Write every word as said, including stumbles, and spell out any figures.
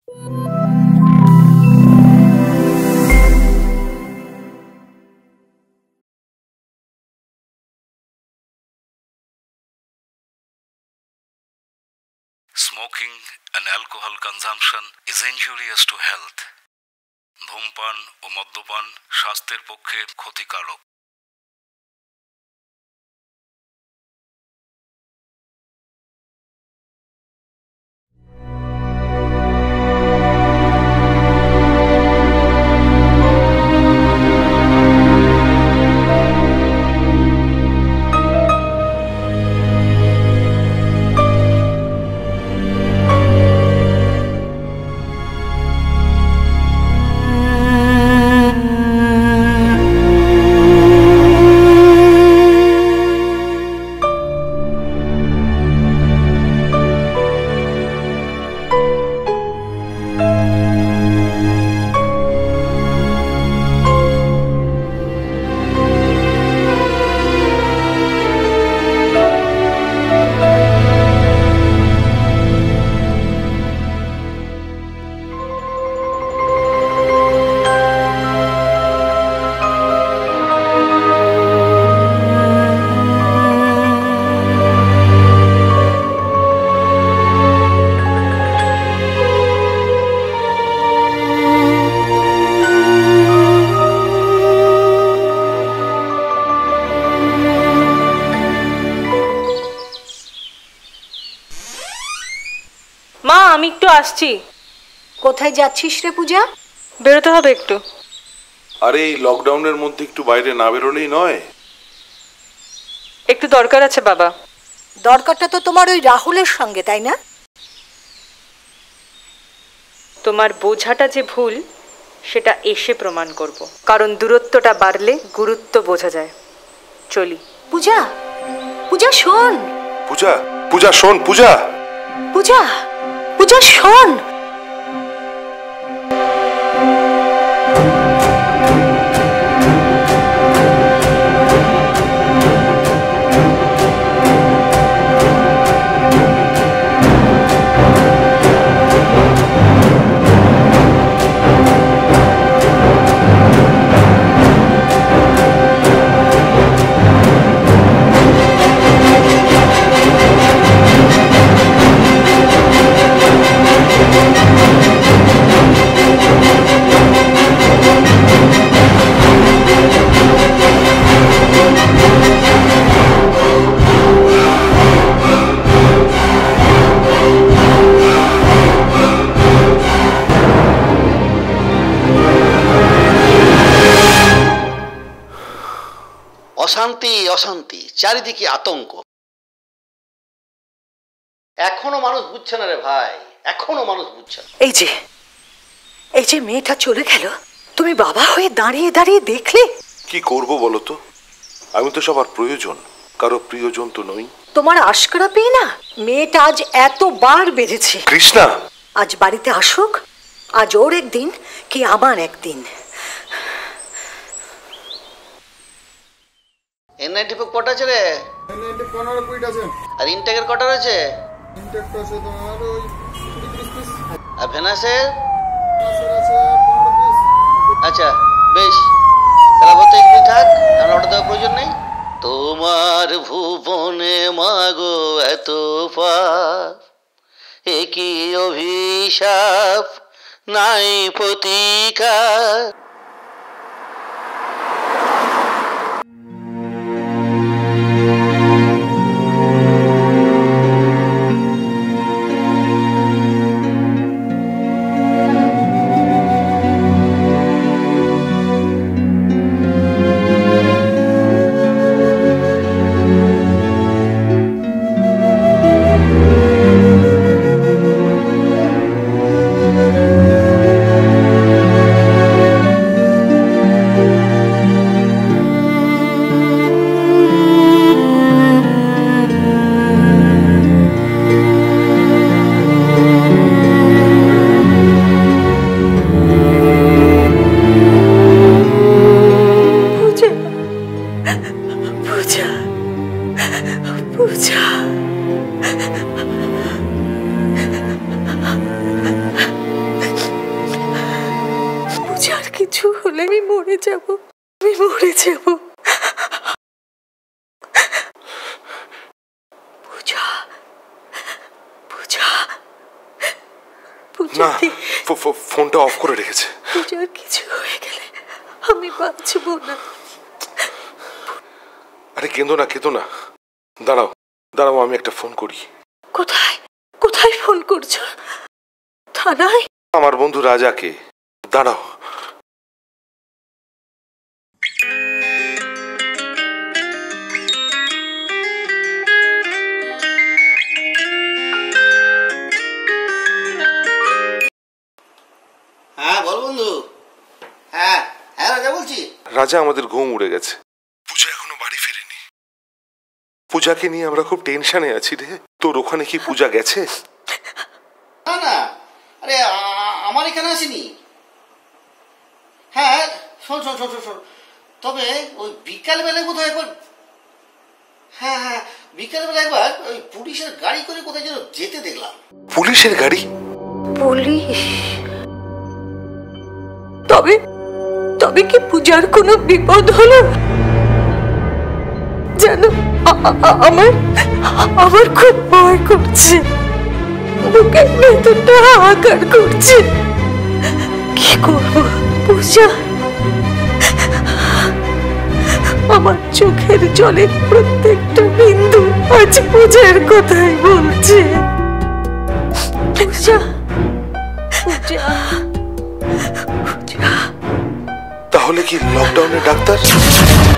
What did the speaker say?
Smoking and alcohol consumption is injurious to health. ধূমপান ও মদ্যপান স্বাস্থ্যের পক্ষে ক্ষতিকারক। মা আমি একটু আসছি। কোথায় যাচ্ছিস রে পূজা? বেরোতে হবে একটু। আরে এই লকডাউনের মধ্যে একটু বাইরে না বেরোলেই নয়। একটু দরকার আছে বাবা। দরকারটা তো তোমার ওই রাহুলের সঙ্গে, তাই না? তোমার বোঝাটা যে ভুল সেটা এসে প্রমাণ করব, কারণ দূরত্বটা বাড়লে গুরুত্ব বোঝা যায়। চলি। পূজা, পূজা শোন। পূজা, পূজা শোন। পূজা, পূজা, পূজা শোন। অশান্তি অশান্তি, চারিদিকে আতঙ্ক। এখনো মানুষ বুঝছে না রে ভাই, এখনো মানুষ বুঝছে না। এই যে এই যে মেয়েটা চলে গেল, তুমি বাবা হয়ে দাঁড়িয়ে দাঁড়িয়ে দেখলে। কি করব বলো তো? আমি তো সবার প্রয়োজন, কারো প্রিয়জন তো নই। তোমার আশকারা পেয়ে না মেয়েটা আজ এতবার বেঁধেছে। কৃষ্ণা আজ বাড়িতে আসুক, আজ ওর একদিন কি আমার একদিন। এনআইটি বুক কটা আছে রে? এনআইটি পনেরো কুইট আছে। আর ইনটেকের কটা রয়েছে? ইনটেক আছে তোমার ওই ত্রিশ পিস। আর ভেনাসের? ভেনাসের আছে পনেরো পিস। আচ্ছা বেশ, তাহলে বলতে এগুলি থাক, কারণ ওটা দেওয়ার প্রয়োজন নেই। তোমার ভুবনে মাগো এত পাপ, এ কি অভিশাপ নাই প্রতিকার। কিছু হলে আমি মরে যাব, আমি মরে যাব। পূজা, পূজা, পূজা, না, ফো- ফো- ফোনটা অফ করে রেখেছে। পূজার কিছু হয়ে গেলে আমি বাঁচবো না। আরে কেঁদো না, কেঁদো না, দাঁড়াও দাঁড়াও, আমি একটা ফোন করি। কোথায় কোথায় ফোন করছো? থানায়? আমার বন্ধু রাজাকে। দাঁড়াও। হ্যাঁ বল বন্ধু। হ্যাঁ হ্যাঁ রাজা বলছি। রাজা, আমাদের ঘুম উড়ে গেছে। পূজা এখনো বাড়ি ফেরেনি। পূজাকে নিয়ে আমরা খুব টেনশনে আছি রে। তোর ওখানে কি পূজা গেছে? না না, আরে আ- আমার এখানে আসেনি। হ্যাঁ শোন শোন শোন শোন শোন, তবে ওই বিকালবেলায় বোধহয় একবার, হ্যাঁ হ্যাঁ বিকালবেলা একবার ওই পুলিশের গাড়ি করে কোথায় যেন যেতে দেখলাম। পুলিশের গাড়ি? পুলিশ? তবে তবে কি পূজার কোনো বিপদ হলো? জানো, আ- আ- আমার আমার খুব ভয় করছে, বুকের ভেতরটা হাহাকার করছে। কি করব পূজা? আমার চোখের জলের প্রত্যেকটা বিন্দু আজ পূজার কথাই বলছে। পূজা, পূজা, পূজা। তাহলে কি লকডাউনের ডাক্তার?